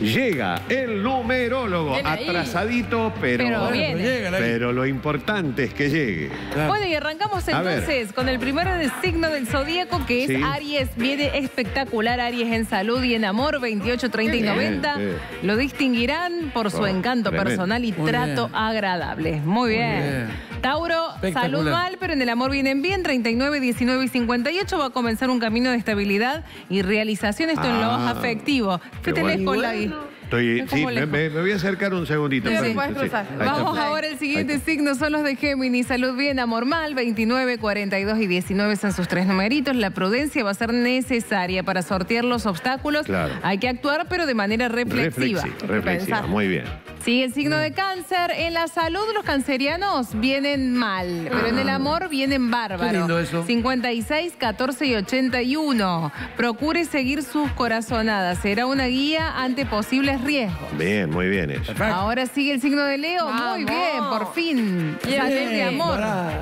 llega el numerólogo. Atrasadito, pero lo importante es que llegue. Bueno, y arrancamos entonces con el primer signo del zodíaco, que es Aries. Viene espectacular Aries en salud y en amor, 28, 30 y 90. Lo distinguirán por su encanto personal y trato agradable. Muy bien. Tauro, salud mal, pero en el amor vienen bien, 39, 19 y 58. Va a comenzar un camino de estabilidad y realización, esto en lo afectivo. ¿Qué tenés con la me voy a acercar un segundito. Vamos ahora al siguiente signo, son los de Géminis. Salud bien, amor mal, 29, 42 y 19 son sus tres numeritos. La prudencia va a ser necesaria para sortear los obstáculos. Hay que actuar, pero de manera reflexiva. Reflexiva, muy bien. Sigue el signo de Cáncer. En la salud los cancerianos vienen mal, pero en el amor vienen bárbaros. Qué lindo eso. 56, 14 y 81. Procure seguir sus corazonadas. Será una guía ante posibles riesgos. Bien, muy bien eso. Ahora sigue el signo de Leo. Muy bien, por fin. Salud de amor.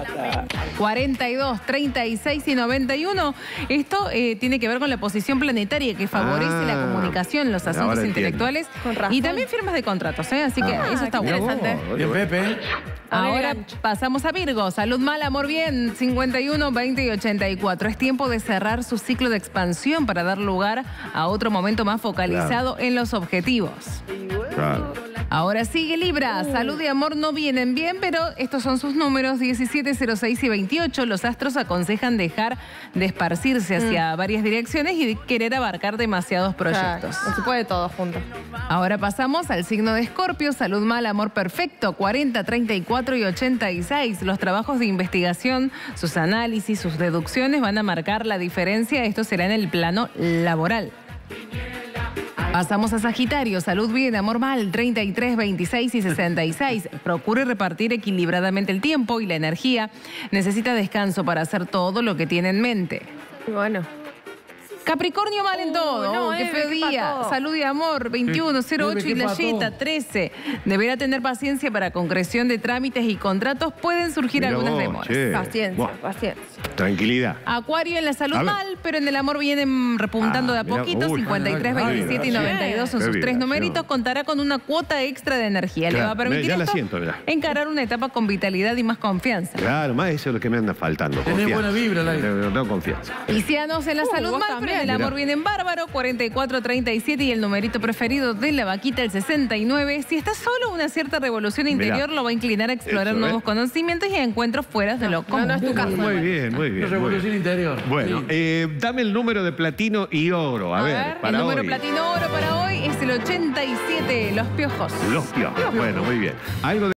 42, 36 y 91. Esto tiene que ver con la posición planetaria que favorece la comunicación, los asuntos intelectuales y también firmas de contratos, así que eso está interesante. Bien, Pepe. Ahora pasamos a Virgo. Salud mal, amor bien, 51, 20 y 84. Es tiempo de cerrar su ciclo de expansión para dar lugar a otro momento más focalizado en los objetivos. Ahora sigue Libra. Salud y amor no vienen bien, pero estos son sus números 17, 06 y 28. Los astros aconsejan dejar de esparcirse hacia varias direcciones y de querer abarcar demasiados proyectos. No se puede todo junto. Ahora pasamos al signo de Escorpio. Salud mal, amor perfecto, 40, 34 y 86. Los trabajos de investigación, sus análisis, sus deducciones van a marcar la diferencia. Esto será en el plano laboral. Pasamos a Sagitario. Salud bien, amor mal, 33, 26 y 66. Procure repartir equilibradamente el tiempo y la energía. Necesita descanso para hacer todo lo que tiene en mente. Bueno. Capricornio mal en todo. Qué feo día. Salud y amor, 21, 08 y Playeta, 13. Deberá tener paciencia para concreción de trámites y contratos. Pueden surgir algunas demoras. Paciencia, paciencia. Tranquilidad. Acuario en la salud mal, pero en el amor vienen repuntando de a poquito. 53, 27 y 92 son sus tres numeritos. Contará con una cuota extra de energía. Le va a permitir encarar una etapa con vitalidad y más confianza. Claro, más eso es lo que me anda faltando. Tenés buena vibra, no confianza. Piscianos en la salud mal, pero en el amor vienen bárbaro. 44, 37 y el numerito preferido de la vaquita, el 69. Si está solo, una cierta revolución interior lo va a inclinar a explorar nuevos conocimientos y encuentros fuera de lo común. No es tu caso. Muy bien, muy bien. Revolución interior. Bueno, dame el número de platino y oro. A ver, el número platino oro para hoy es el 87, los piojos. Los piojos. Bueno, muy bien. Algo de